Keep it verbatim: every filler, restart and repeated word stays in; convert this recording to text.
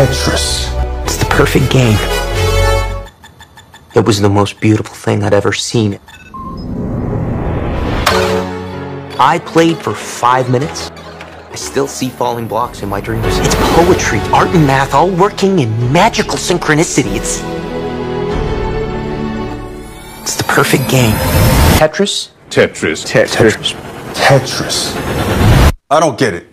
Tetris. It's the perfect game. It was the most beautiful thing I'd ever seen. I played for five minutes. I still see falling blocks in my dreams. It's poetry, art and math, all working in magical synchronicity. It's... It's the perfect game. Tetris? Tetris. Tetris. Tetris. I don't get it.